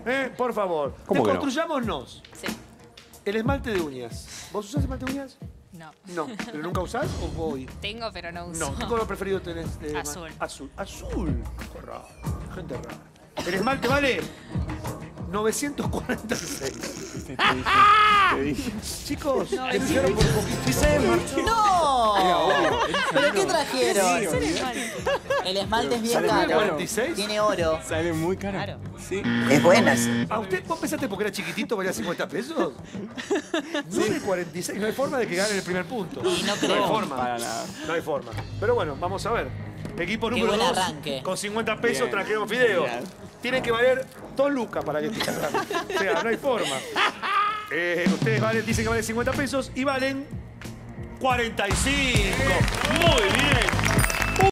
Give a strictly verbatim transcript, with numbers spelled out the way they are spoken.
¿Eh? Por favor. ¿Cómo que no? Desconstruyámonos. Sí. El esmalte de uñas. ¿Vos usás esmalte de uñas? No. No. ¿Pero nunca usás o voy? Tengo, pero no uso. No. ¿Qué color preferido tenés? de esma- Azul. Azul. Azul. Qué raro. Gente rara. El esmalte vale novecientos cuarenta y seis. Te dije, te dije. Chicos, denunciaron por poquito. Y se marchó. ¡No! ¿Pero qué trajeron? Es el esmalte. El esmalte es bien ¿Sale caro. cuarenta y seis? Tiene oro. Sale muy caro. Claro. Sí. Es buenas. ¿A usted vos pensaste porque era chiquitito valía cincuenta pesos? nueve cuarenta y seis. No hay forma de que gane el primer punto. Y no No creo. hay forma. Para nada. No hay forma. Pero bueno, vamos a ver. Equipo Qué número buen dos. arranque. Con cincuenta pesos Bien. trajeron fideos. Bien. Tienen que valer dos lucas para que te agarren. O sea, no hay forma. Eh, ustedes valen, dicen que valen cincuenta pesos y valen cuarenta y cinco. Muy bien.